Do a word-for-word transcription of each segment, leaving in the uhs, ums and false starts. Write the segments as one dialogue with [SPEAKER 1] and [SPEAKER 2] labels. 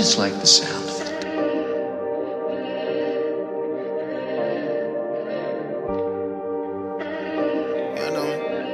[SPEAKER 1] just like the sound of it.
[SPEAKER 2] Yeah, I know.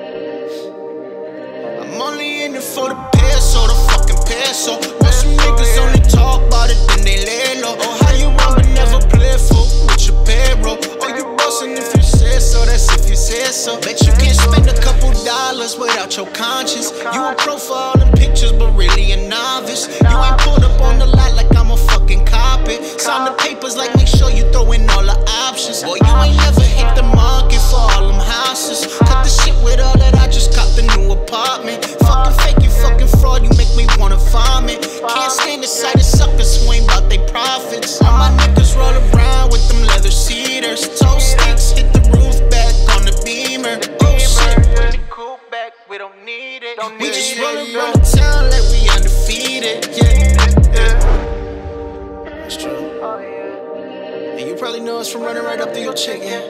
[SPEAKER 2] I'm only in it for the peso, the fucking peso. But some niggas only talk about it, then they lay low. Oh, how you want but never play for with your payroll. Oh, you bossing if you say so, that's if you say so. Bet you can't spend a couple dollars without your conscience. You a pro for all them pictures, but really a novice. You ain't pulled up on the lot like I'm a fucking carpet. Sign the papers like make sure you throw in all the options. Boy, you ain't never hit the market for all them houses. Cut the shit with all that, I just caught the new apartment. Fucking fake, you fucking fraud, you make me wanna vomit. Can't stand the sight of suckers who ain't bout they profits. All my niggas roll around with them leather cedars. Toe sticks hit the roof back on the Beamer. Oh shit, we don't need it. We just roll around the town like we undefeated. Yeah, yeah. That's true. And you probably know us from running right up to your chick, yeah.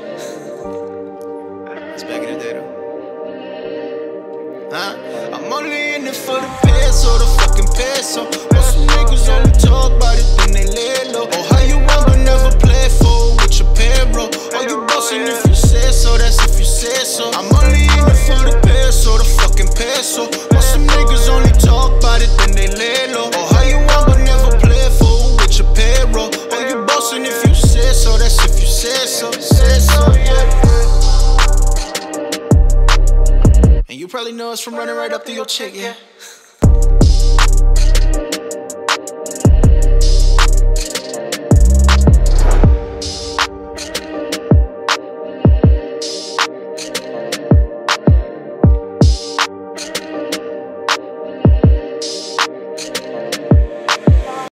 [SPEAKER 2] It's back in the day though. Huh? I'm only in it for the peso, the fucking peso. But some niggas only talk about it, then they lay low. Oh, how you want but never play for with your payroll. Oh, you bossing if you say so, that's if you say so. I'm only in it for the peso, the fucking peso. But some niggas only talk about it, then they lay low. Oh, how you want but never play for with your payroll. Oh, you bossing if you say so, that's if you say so, say so, yeah. And you probably know us from running right up to your chick, yeah.